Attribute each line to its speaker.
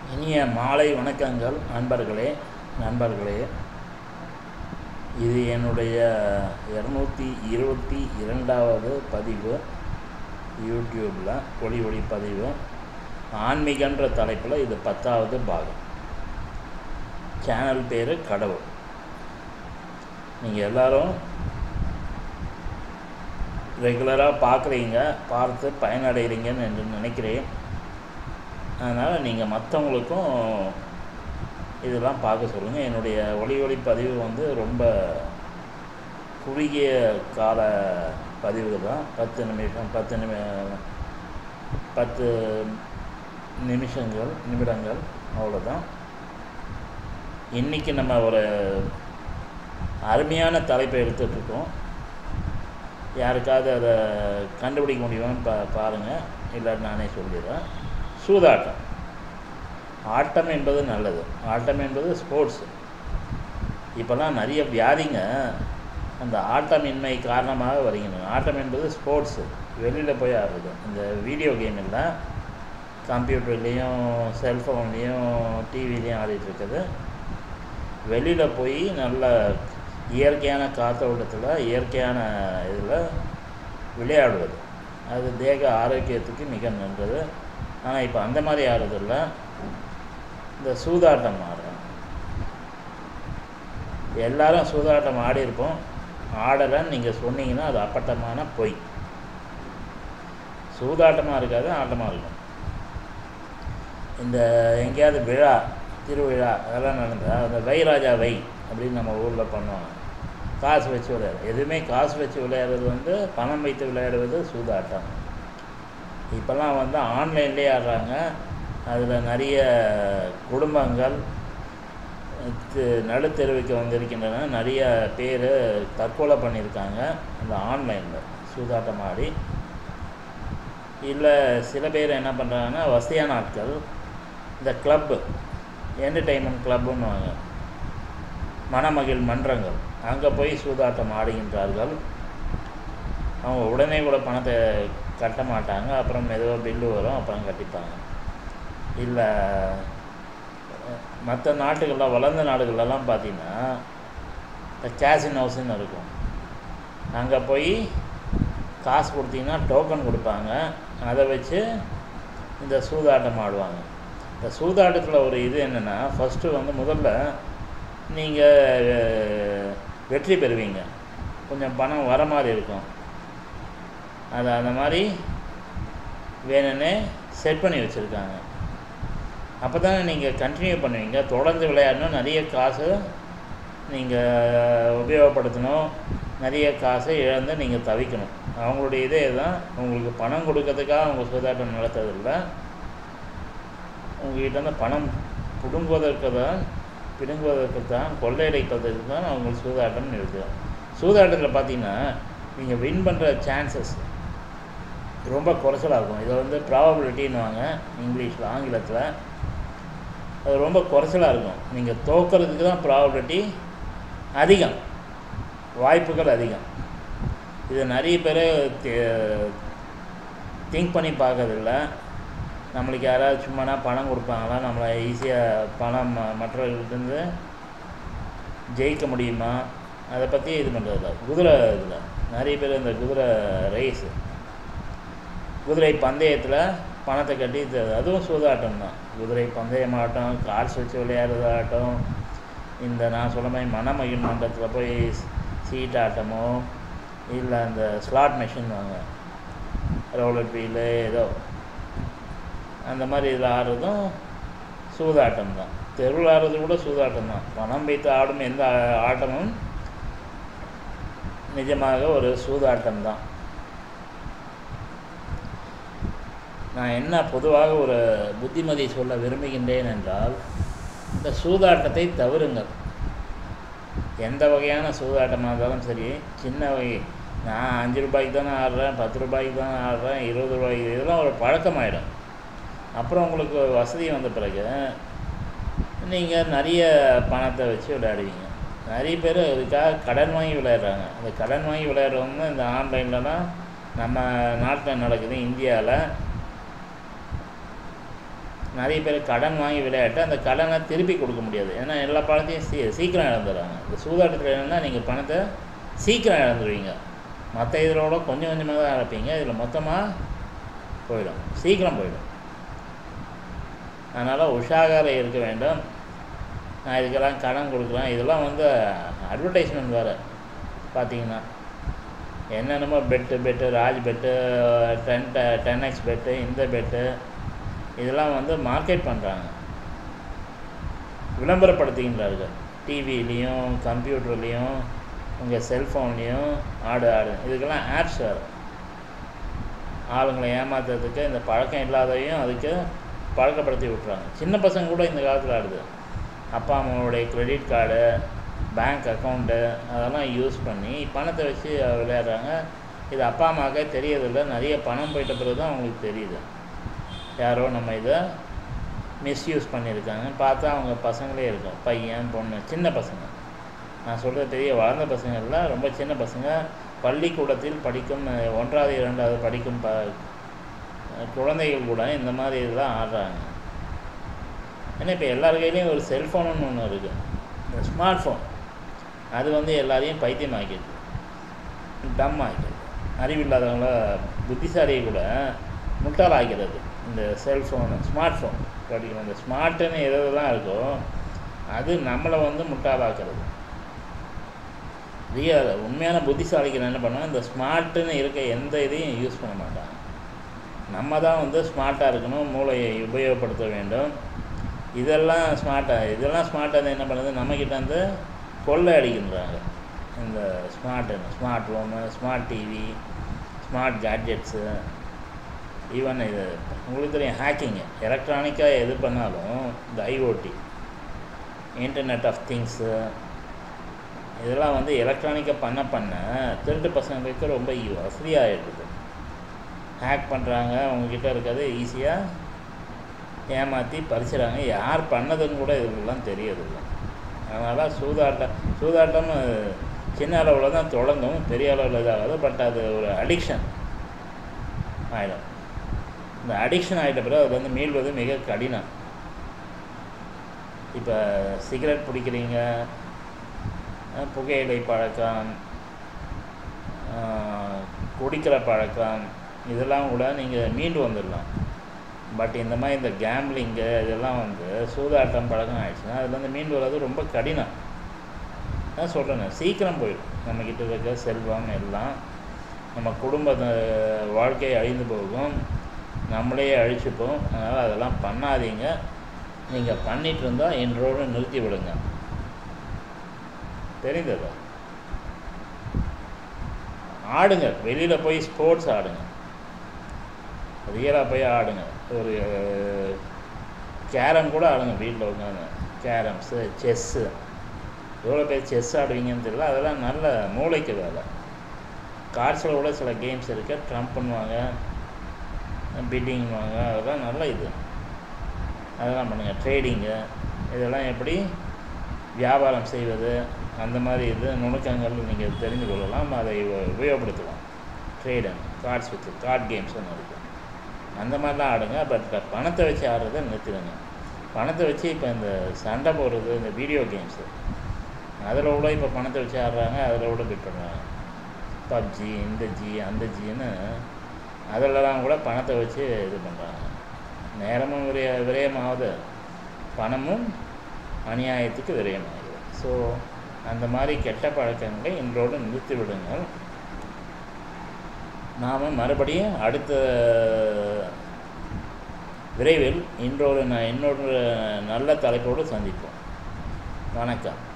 Speaker 1: இனிய மாலை வணக்கங்கள் நண்பர்களே. இது என்னுடைய 222வது பதிவு. யூடியூப்பில் ஒளி பதிவு. ஆன்மீகன்ற தலைப்பில் இது 10வது பாகம். சேனல் பேர் கடவுள். நீங்கள் எல்லோரும் ரெகுலராக பார்த்து பயனடைகிறீங்கன்னு என்று நினைக்கிறேன். அதனால் நீங்கள் மற்றவங்களுக்கும் இதெல்லாம் பார்க்க சொல்லுங்கள். என்னுடைய ஒளி பதிவு ரொம்ப குறுகிய கால பதிவுகள் தான். 10 நிமிடங்கள் அவ்வளோதான். இன்றைக்கி நம்ம ஒரு அருமையான தலைப்பை எடுத்துகிட்ருக்கோம். யாருக்காவது அதை கண்டுபிடிக்க முடியுமான்னு பாருங்கள், இல்லை நானே சொல்லிடுறேன். சூதாட்டம். ஆட்டம் என்பது நல்லது. ஆட்டம் என்பது ஸ்போர்ட்ஸு. இப்போல்லாம் நிறைய வியாதிங்க அந்த ஆட்டமின்மை காரணமாக வருகின்றன. ஆட்டம் என்பது ஸ்போர்ட்ஸு. வெளியில் போய் ஆடுறது. இந்த வீடியோ கேம் இல்லை, கம்ப்யூட்டர்லேயும் செல்ஃபோன்லேயும் டிவிலையும் ஆடிட்டுருக்குது. வெளியில் போய் நல்ல இயற்கையான காற்றோட்டத்தில் இயற்கையான இதில் விளையாடுவது அது தேக ஆரோக்கியத்துக்கு மிக நல்லது. ஆனால் இப்போ அந்த மாதிரி ஆடுறதில்ல, இந்த சூதாட்டம் ஆடுறோம். எல்லோரும் சூதாட்டம் ஆடியிருப்போம். ஆடலைன்னு நீங்கள் சொன்னீங்கன்னா அது அப்பட்டமான பொய். சூதாட்டமாக இருக்காது, ஆட்டமாக இருக்கும். இந்த எங்கேயாவது விழா, திருவிழா அதெல்லாம் நடந்தால் அந்த வை ராஜா வை அப்படின்னு நம்ம ஊரில் பண்ணுவாங்க. காசு வச்சு விளையாடுறது. எதுவுமே காசு வச்சு விளையாடுறது பணம் வைத்து விளையாடுவது சூதாட்டம். இப்போல்லாம் ஆன்லைன்லேயே ஆடுறாங்க. அதில் நிறைய குடும்பங்கள் நடுத்தெருவுக்கு வந்திருக்கின்றன. நிறைய பேர் தற்கொலை பண்ணியிருக்காங்க அந்த ஆன்லைனில் சூதாட்டம் ஆடி. இல்லை சில பேர் என்ன பண்ணுறாங்கன்னா, வசதியான ஆட்கள் இந்த கிளப்பு, என்டர்டெயின்மெண்ட் கிளப்புன்னுவாங்க, மனமகிழ் மன்றங்கள், அங்கே போய் சூதாட்டம் ஆடுகின்றார்கள். அவங்க உடனே கூட பணத்தை கட்ட மாட்டாங்க. அப்புறம் மெதுவாக பில்லு வரும், அப்புறம் கட்டிப்பாங்க. இல்லை மற்ற நாட்டுகளில், வளர்ந்த நாடுகளெல்லாம் பார்த்திங்கன்னா இந்த கேசின் ஹவுஸ்ன்னு இருக்கும். அங்கே போய் காசு கொடுத்தீங்கன்னா டோக்கன் கொடுப்பாங்க. அதை வச்சு இந்த சூதாட்டம் ஆடுவாங்க. இந்த சூதாட்டத்தில் ஒரு இது என்னென்னா, ஃபஸ்ட்டு முதல்ல நீங்கள் வெற்றி பெறுவீங்க. கொஞ்சம் பணம் வர மாதிரி இருக்கும். அது அந்த மாதிரி வேணும்னே செட் பண்ணி வச்சுருக்காங்க. அப்போ தானே நீங்கள் கண்டினியூ பண்ணுவீங்க. தொடர்ந்து விளையாடணும். நிறைய காசு நீங்கள் உபயோகப்படுத்தணும். நிறைய காசை இழந்து நீங்கள் தவிக்கணும். அவங்களுடைய இதே தான். உங்களுக்கு பணம் கொடுக்கறதுக்காக அவங்க சூதாட்டம் நடத்துறதில்லை. உங்கள்கிட்ட பணம் பிடுங்குவதற்கு தான் கொள்ளையடைப்பதற்கு தான் அவங்க சூதாட்டம் இருக்குது. சூதாட்டத்தில் பார்த்தீங்கன்னா நீங்கள் வின் பண்ணுற சான்சஸ் ரொம்ப குறைச்சலாகும். இதை ப்ராபபிலிட்டின்னுவாங்க இங்கிலீஷில், ஆங்கிலத்தில். அது ரொம்ப குறைச்சலாக இருக்கும். நீங்கள் தோக்கிறதுக்கு தான் ப்ராபபிலிட்டி அதிகம், வாய்ப்புகள் அதிகம். இது நிறைய பேர் திங்க் பண்ணி பார்க்கறதில்ல. நம்மளுக்கு யாராவது சும்மானா பணம் கொடுப்பாங்களா, நம்மளை ஈஸியாக பணம் மற்றவர்கள்ட்டேருந்து ஜெயிக்க முடியுமா, அதை பற்றி இது பண்ணுறதில்ல. குதிரை இதில் நிறைய பேர் இந்த குதிரை ரேஸு, குதிரை பந்தயத்தில் பணத்தை கட்டி அதுவும் சூதாட்டம் தான். குதிரை பந்தயமாகட்டும், கார்ஸ் வச்சு விளையாடுறதாகட்டும், இந்த நான் சொல்ல மாதிரி மனமகிழ் மன்றத்தில் போய் சீட்டாட்டமோ, இல்லை அந்த ஸ்லாட் மெஷின் வாங்க, ரோலர் வீலு ஏதோ அந்த மாதிரி இதில் ஆடுறதும் சூதாட்டம் தான். தெருவில் ஆடுறது கூட சூதாட்டம் தான். பணம் வைத்து ஆடும் எந்த ஆட்டமும் நிஜமாக ஒரு சூதாட்டம் தான். நான் என்ன பொதுவாக ஒரு புத்திமதி சொல்ல விரும்புகின்றேன் என்றால், இந்த சூதாட்டத்தை தவிருங்கள். எந்த வகையான சூதாட்டமாக இருந்தாலும் சரி, சின்ன வகை, நான் 5 ரூபாய்க்கு தானே ஆடுறேன், 10 ரூபாய்க்கு தானே ஆடுறேன், 20 ரூபாய்க்கு, இதெல்லாம் ஒரு பழக்கமாயிடும். அப்புறம் உங்களுக்கு வசதி வந்த பிறகு நீங்கள் நிறைய பணத்தை வச்சு விளையாடுவீங்க. நிறைய பேர் அதுக்காக கடன் வாங்கி விளையாடுறாங்க. அந்த கடன் வாங்கி விளையாடுறவங்க இந்த ஆன்லைன்லலாம் நம்ம நாட்டில் நடக்குது. இந்தியாவில் நிறைய பேர் கடன் வாங்கி விளையாட்டு அந்த கடனை திருப்பி கொடுக்க முடியாது. ஏன்னா எல்லா பணத்தையும் சீக்கிரம் இழந்துடுறாங்க. இந்த சூதாட்டத்தில் என்னென்னா நீங்கள் பணத்தை சீக்கிரம் இழந்துடுவீங்க. மற்ற இதோட கொஞ்சம் கொஞ்சமாக தான் இழப்பீங்க, இதில் மொத்தமாக போயிடும், சீக்கிரம் போயிடும். அதனால் உஷாராக இருக்க வேண்டும். நான் இதுக்கெல்லாம் கடன் கொடுக்குறேன், இதெல்லாம் வந்து அட்வர்டைஸ்மெண்ட் வேறு. பார்த்தீங்கன்னா என்னென்னமோ bet Raj bet 10x bet இந்த பெட்டு இதெல்லாம் வந்து மார்க்கெட் பண்ணுறாங்க, விளம்பரப்படுத்துகின்றார்கள். டிவிலையும் கம்ப்யூட்டர்லேயும் உங்கள் செல்ஃபோன்லேயும் ஆடு இதுக்கெல்லாம் ஆப்ஸ் வேறு. ஆளுங்களை ஏமாத்துறதுக்கு இந்த பழக்கம் இல்லாதவையும் அதுக்கு பழக்கப்படுத்தி விட்றாங்க. சின்ன பசங்க கூட இந்த காலத்தில் ஆடுது. அப்பா அம்மாவுடைய கிரெடிட் கார்டு, பேங்க் அக்கௌண்ட்டு அதெல்லாம் யூஸ் பண்ணி பணத்தை வச்சு விளையாடுறாங்க. இது அப்பா அம்மாவுக்கே தெரியறதில்லை. நிறைய பணம் போயிட்ட பிறகு தான் அவங்களுக்கு தெரியுது யாரோ நம்ம இதை மிஸ்யூஸ் பண்ணியிருக்காங்க. பார்த்தா அவங்க பசங்களே இருக்கும், பையன் பொண்ணு, சின்ன பசங்க. நான் சொல்கிறது பெரிய வளர்ந்த பசங்க இல்லை, ரொம்ப சின்ன பசங்க. பள்ளிக்கூடத்தில் படிக்கும் 1வது 2வது படிக்கும் குழந்தைகள் கூட இந்த மாதிரி இதெல்லாம் ஆடுறாங்க. ஏன்னா இப்போ எல்லார் கையிலையும் ஒரு செல்ஃபோனுன்னு ஒன்று இருக்குது, இந்த ஸ்மார்ட் ஃபோன். அது வந்து எல்லாரையும் பைத்தியம் ஆக்கிடுது, டம் ஆக்கிடுது. அறிவில்லாதவங்கள புத்திசாலியை கூட முட்டாள் ஆக்கிறது இந்த செல்ஃபோனு, ஸ்மார்ட் ஃபோன் படிக்கணும். இந்த ஸ்மார்ட்டுன்னு எதுலாம் இருக்கோ அது நம்மளை வந்து முட்டாளாக்குறது. உண்மையான புத்திசாலிக்கு என்ன பண்ணுவோம், இந்த ஸ்மார்ட்டுன்னு இருக்க எந்த இதையும் யூஸ் பண்ண மாட்டாங்க. நம்ம தான் வந்து ஸ்மார்ட்டாக இருக்கணும், மூளையை உபயோகப்படுத்த வேண்டும். இதெல்லாம் ஸ்மார்ட்டாக என்ன பண்ணுது, நம்மக்கிட்ட வந்து கொள்ளை அடிக்கின்றாங்க. இந்த smart home, smart TV, smart gadgets, even இது உங்களுக்கு தெரியும் ஹேக்கிங்கு. எலக்ட்ரானிக்காக எது பண்ணாலும் இந்த IoT, இன்டர்நெட் ஆஃப் திங்ஸு, இதெல்லாம் வந்து எலக்ட்ரானிக்காக பண்ண திருட்டு பசங்களுக்கு ரொம்ப வசதியாக இருக்குது. ஹேக் பண்ணுறாங்க, அவங்கக்கிட்ட இருக்கிறது ஈஸியாக ஏமாற்றி பறிச்சுறாங்க. யார் பண்ணதுன்னு கூட இதெல்லாம் தெரியறதில்லை. அதனால் சூதாட்டம் சின்ன அளவில் தான் தொடங்கும், பெரிய அளவில் இதாகாது. பட் அது ஒரு அடிக்ஷன் ஆகிடும். இந்த அடிக்ஷன் ஆகிட்ட பிறகு அது வந்து மீள்வது மிக கடினம். இப்போ சிகரெட் பிடிக்கிறீங்க, புகையிலை பழக்கம், குடிக்கிற பழக்கம், இதெல்லாம் கூட நீங்கள் மீண்டு வந்துடலாம். பட் இந்த மாதிரி இந்த கேம்பிளிங்கு இதெல்லாம் வந்து சூதாட்டம் பழக்கம் ஆகிடுச்சுன்னா அதுலேருந்து மீண்டு வர்றது ரொம்ப கடினம். நான் சொல்கிறேன், சீக்கிரம் போயிடும். நம்மக்கிட்ட இருக்க செல்வம் எல்லாம், நம்ம குடும்ப வாழ்க்கை அழிந்து போகும், நம்மளே அழிச்சுப்போம். அதனால் அதெல்லாம் பண்ணாதீங்க. நீங்கள் பண்ணிகிட்டு இருந்தால் இன்றோடு நிறுத்தி விடுங்க. தெரிந்ததா? ஆடுங்க, வெளியில் போய் ஸ்போர்ட்ஸ் ஆடுங்க, ரியலாக போய் ஆடுங்க. ஒரு கேரம் கூட ஆடுங்க வீட்டில் உட்காந்து. கேரம்ஸு, செஸ்ஸு, எவ்வளோ பேர் செஸ் ஆடுவீங்கன்னு தெரியல. அதெல்லாம் நல்ல மூளைக்கு வேலை. கார்ட்ஸில் கூட சில கேம்ஸ் இருக்குது, ட்ரம்ப் பண்ணுவாங்க, பிட்டிங்குவாங்க, அதெல்லாம் நல்ல இது. அதெல்லாம் பண்ணுங்கள். ட்ரேடிங்கு, இதெல்லாம் எப்படி வியாபாரம் செய்வது, அந்த மாதிரி இது நுணுக்கங்கள் நீங்கள் தெரிந்து கொள்ளலாம், அதை உபயோகப்படுத்தலாம். ட்ரேடிங், கார்ட்ஸ் வச்சு கார்ட் கேம்ஸ் ஒன்று இருக்குது, அந்த மாதிரிலாம் ஆடுங்க. பட் பணத்தை வச்சு ஆடுறதை நிறுத்திடுங்க. பணத்தை வச்சு இப்போ இந்த சண்டை போடுறது, இந்த வீடியோ கேம்ஸு, அதில் கூட இப்போ பணத்தை வச்சு ஆடுறாங்க, அதில் கூட பிட் பண்ணுறாங்க. பப்ஜி, இந்த ஜி அந்த ஜின்னு அதிலலாம் கூட பணத்தை வச்சு இது பண்ணுறாங்க. நேரமும் விரயமாகுது, பணமும் அநியாயத்துக்கு விரயமாகுது. ஸோ அந்த மாதிரி கெட்ட பழக்கங்களை இன்றோடு நிறுத்தி விடுங்கள். நாம் மறுபடியும் அடுத்த விரைவில் இன்னொரு நல்ல தலைப்போடு சந்திப்போம். வணக்கம்.